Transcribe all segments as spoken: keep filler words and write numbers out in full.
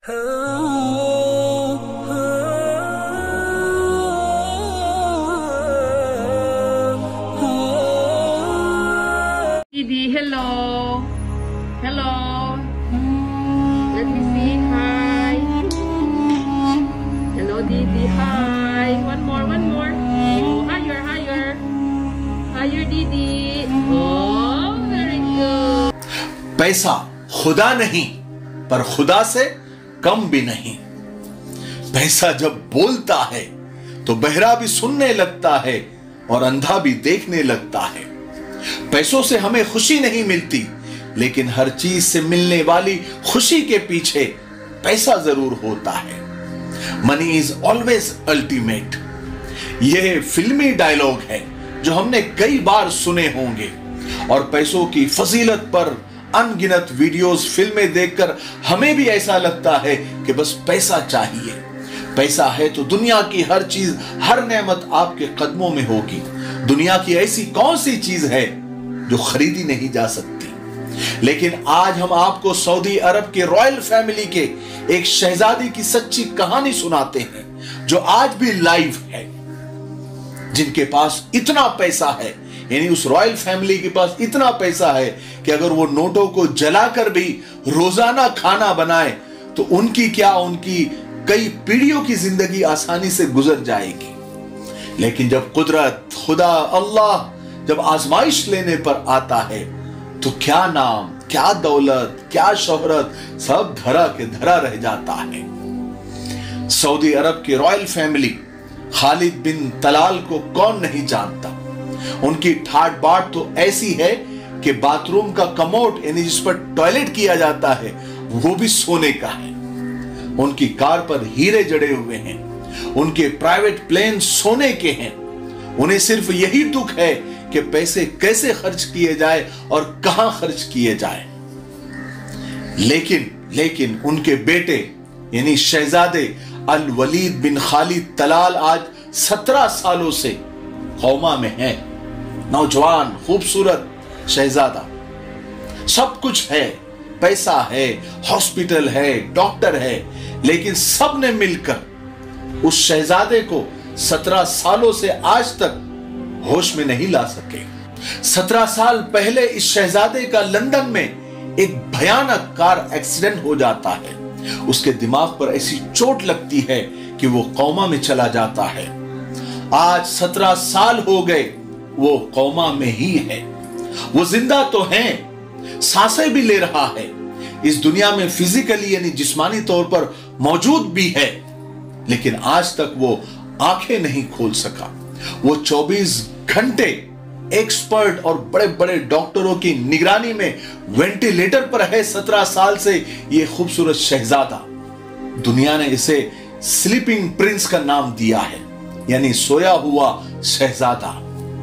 Didi, hello. Hello. Let me see. Hi. Hello, Didi. Hi. One more, one more. Oh, higher, higher. Higher, Didi. Oh, very good. पैसा खुदा नहीं, पर खुदा से कम भी नहीं। पैसा जब बोलता है तो बहरा भी सुनने लगता है और अंधा भी देखने लगता है। पैसों से हमें खुशी नहीं मिलती, लेकिन हर चीज से मिलने वाली खुशी के पीछे पैसा जरूर होता है। Money is always ultimate. यह फिल्मी डायलॉग है जो हमने कई बार सुने होंगे, और पैसों की फजीलत पर अनगिनत वीडियोस, फिल्में देखकर हमें भी ऐसा लगता है कि बस पैसा चाहिए। पैसा है तो दुनिया की हर चीज, हर नेमत आपके कदमों में होगी। दुनिया की ऐसी कौन सी चीज है जो खरीदी नहीं जा सकती। लेकिन आज हम आपको सऊदी अरब के रॉयल फैमिली के एक शहजादी की सच्ची कहानी सुनाते हैं, जो आज भी लाइव है, जिनके पास इतना पैसा है, यानी उस रॉयल फैमिली के पास इतना पैसा है कि अगर वो नोटों को जलाकर भी रोजाना खाना बनाए तो उनकी क्या, उनकी कई पीढ़ियों की जिंदगी आसानी से गुजर जाएगी। लेकिन जब कुदरत, खुदा, अल्लाह जब आजमाइश लेने पर आता है तो क्या नाम, क्या दौलत, क्या शोहरत, सब धरा के धरा रह जाता है। सऊदी अरब की royal family Khalid bin Talal को कौन नहीं जानता। उनकी ठाट बाट तो ऐसी है कि बाथरूम का कमोड, यानी जिस पर टॉयलेट किया जाता है, वो भी सोने का है। उनकी कार पर हीरे जड़े हुए हैं। उनके प्राइवेट प्लेन सोने के हैं। उन्हें सिर्फ यही दुख है कि पैसे कैसे खर्च किए जाए और कहां खर्च किए जाए। लेकिन लेकिन उनके बेटे यानी शहजादे अल वलीद बिन खालिद तलाल आज सत्रह सालों से कौमा में है। नौजवान, खूबसूरत शहजादा, सब कुछ है, पैसा है, हॉस्पिटल है, डॉक्टर है, लेकिन सब ने मिलकर उस शहजादे को सत्रह सालों से आज तक होश में नहीं ला सके। सत्रह साल पहले इस शहजादे का लंदन में एक भयानक कार एक्सीडेंट हो जाता है। उसके दिमाग पर ऐसी चोट लगती है कि वो कौमा में चला जाता है। आज सत्रह साल हो गए, वो कौमा में ही है। वो जिंदा तो है, सांसें भी ले रहा है, इस दुनिया में फिजिकली यानी जिस्मानी तौर पर मौजूद भी है, लेकिन आज तक वो आंखें नहीं खोल सका। वो चौबीस घंटे एक्सपर्ट और बड़े बड़े डॉक्टरों की निगरानी में वेंटिलेटर पर है। सत्रह साल से ये खूबसूरत शहजादा, दुनिया ने इसे स्लीपिंग प्रिंस का नाम दिया है, यानी सोया हुआ शहजादा।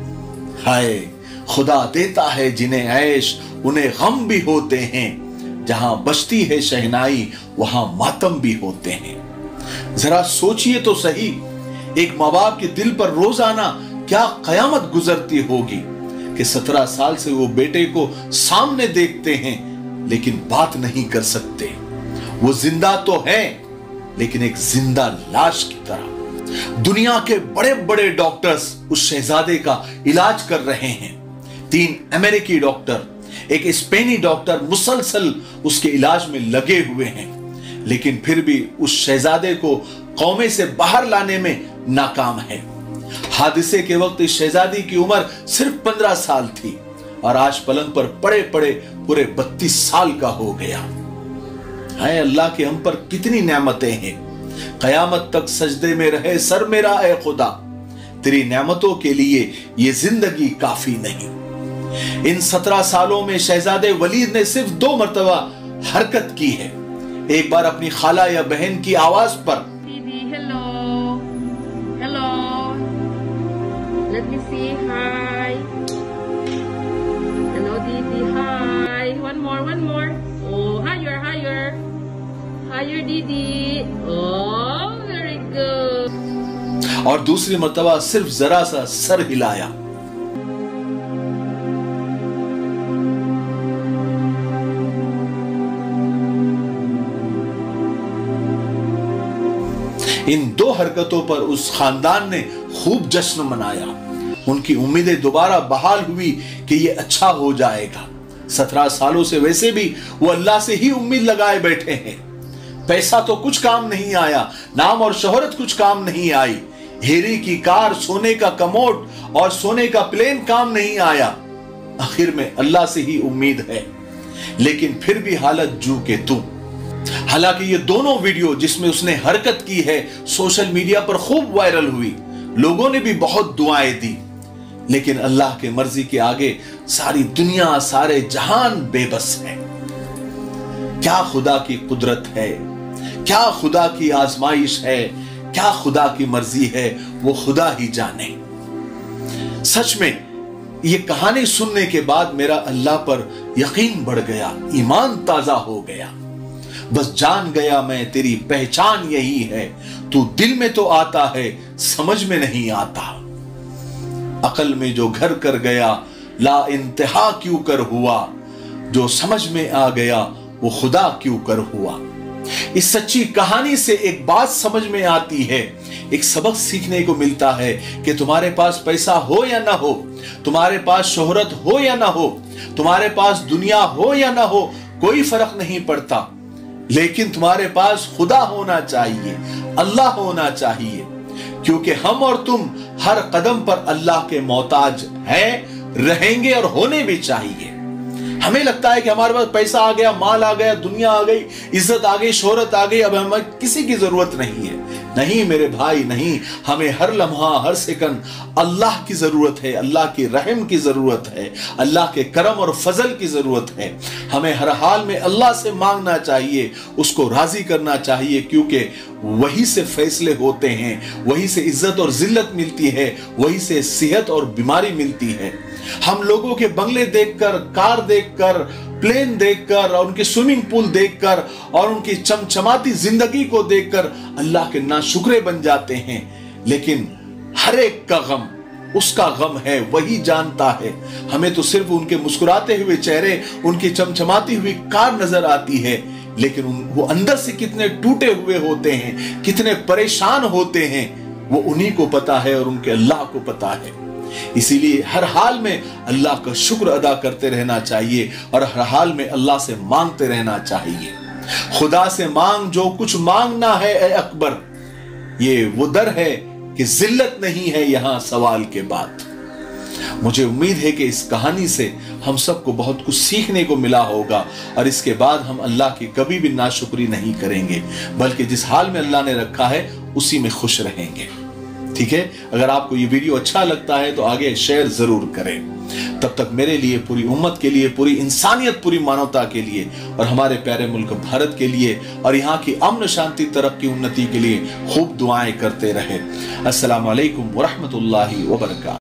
हाय, खुदा देता है जिन्हें ऐश, उन्हें गम भी होते हैं। जहां बजती है शहनाई, वहां मातम भी होते हैं। जरा सोचिए तो सही, एक माँ बाप के दिल पर रोजाना क्या कयामत गुजरती होगी कि सत्रह साल से वो बेटे को सामने देखते हैं लेकिन बात नहीं कर सकते। वो जिंदा तो है, लेकिन एक जिंदा लाश की तरह। दुनिया के बड़े बड़े डॉक्टर्स उस शहजादे का इलाज कर रहे हैं। तीन अमेरिकी डॉक्टर, एक स्पेनी डॉक्टर मुसलसल उसके इलाज में लगे हुए हैं, लेकिन फिर भी उस शहजादे को कौमे से बाहर लाने में नाकाम है। हादसे के वक्त इस शहजादी की उम्र सिर्फ पंद्रह साल थी और आज पलंग पर पड़े पड़े पूरे बत्तीस साल का हो गया। है अल्लाह के हम पर कितनी नेमतें हैं। कयामत तक सजदे में रहे सर मेरा ए खुदा, तेरी नेमतों के लिए ये जिंदगी काफी नहीं। इन सत्रह सालों में शहजादे वलीद ने सिर्फ दो मर्तबा हरकत की है। एक बार अपनी खाला या बहन की आवाज पर, Didi, hello. Hello. Let me see. Hi. Hello, Didi. Hi. One more, one more. Oh, higher, higher. Higher, Didi. Oh, very good. और दूसरी मर्तबा सिर्फ जरा सा सर हिलाया। इन दो हरकतों पर उस खानदान ने खूब जश्न मनाया। उनकी उम्मीदें दोबारा बहाल हुई कि ये अच्छा हो जाएगा। सत्रह सालों से वैसे भी वो अल्लाह से ही उम्मीद लगाए बैठे हैं। पैसा तो कुछ काम नहीं आया, नाम और शोहरत कुछ काम नहीं आई, हीरे की कार, सोने का कमोड और सोने का प्लेन काम नहीं आया। आखिर में अल्लाह से ही उम्मीद है, लेकिन फिर भी हालत जू के तू। हालांकि ये दोनों वीडियो जिसमें उसने हरकत की है सोशल मीडिया पर खूब वायरल हुई, लोगों ने भी बहुत दुआएं दी, लेकिन अल्लाह के मर्जी के आगे सारी दुनिया, सारे जहान बेबस है। क्या खुदा की कुदरत है, क्या खुदा की आजमाइश है, क्या खुदा की मर्जी है, वो खुदा ही जाने। सच में ये कहानी सुनने के बाद मेरा अल्लाह पर यकीन बढ़ गया, ईमान ताजा हो गया। बस जान गया मैं तेरी पहचान यही है, तू दिल में तो आता है, समझ में नहीं आता। अकल में जो घर कर गया, ला इंतहा क्यों कर हुआ, जो समझ में आ गया वो खुदा क्यों कर हुआ। इस सच्ची कहानी से एक बात समझ में आती है, एक सबक सीखने को मिलता है कि तुम्हारे पास पैसा हो या ना हो, तुम्हारे पास शोहरत हो या ना हो, तुम्हारे पास दुनिया हो या ना हो, कोई फर्क नहीं पड़ता, लेकिन तुम्हारे पास खुदा होना चाहिए, अल्लाह होना चाहिए। क्योंकि हम और तुम हर कदम पर अल्लाह के मोहताज हैं, रहेंगे और होने भी चाहिए। हमें लगता है कि हमारे पास पैसा आ गया, माल आ गया, दुनिया आ गई, इज्जत आ गई, शोहरत आ गई, अब हमें किसी की जरूरत नहीं है। नहीं मेरे भाई, नहीं, हमें हर लम्हा, हर सेकंड अल्लाह की जरूरत है, अल्लाह की रहम की जरूरत है, अल्लाह के करम और फजल की जरूरत है। हमें हर हाल में अल्लाह से मांगना चाहिए, उसको राजी करना चाहिए, क्योंकि वही से फैसले होते हैं, वही से इज्जत और जिल्लत मिलती है, वही से सेहत और बीमारी मिलती है। हम लोगों के बंगले देखकर, कार देखकर, प्लेन देखकर और उनके स्विमिंग पूल देखकर और उनकी चमचमाती जिंदगी को देखकर अल्लाह के नाशुक्रे बन जाते हैं, लेकिन हर एक का गम उसका गम है, वही जानता है। हमें तो सिर्फ उनके मुस्कुराते हुए चेहरे, उनकी चमचमाती हुई कार नजर आती है, लेकिन वो अंदर से कितने टूटे हुए होते हैं, कितने परेशान होते हैं, वो उन्हीं को पता है और उनके अल्लाह को पता है। इसीलिए हर हाल में अल्लाह का शुक्र अदा करते रहना चाहिए और हर हाल में अल्लाह से मांगते रहना चाहिए। खुदा से मांग जो कुछ मांगना है ए अकबर, ये वो दर है कि जिल्लत नहीं है यहां सवाल के बाद। मुझे उम्मीद है कि इस कहानी से हम सबको बहुत कुछ सीखने को मिला होगा और इसके बाद हम अल्लाह की कभी भी नाशुक्री नहीं करेंगे, बल्कि जिस हाल में अल्लाह ने रखा है उसी में खुश रहेंगे। ठीक है, अगर आपको ये वीडियो अच्छा लगता है तो आगे शेयर जरूर करें। तब तक मेरे लिए, पूरी उम्मत के लिए, पूरी इंसानियत, पूरी मानवता के लिए और हमारे प्यारे मुल्क भारत के लिए और यहाँ की अमन शांति, तरक्की, उन्नति के लिए खूब दुआएं करते रहे। अस्सलामु अलैकुम व रहमतुल्लाहि व बरकातहू।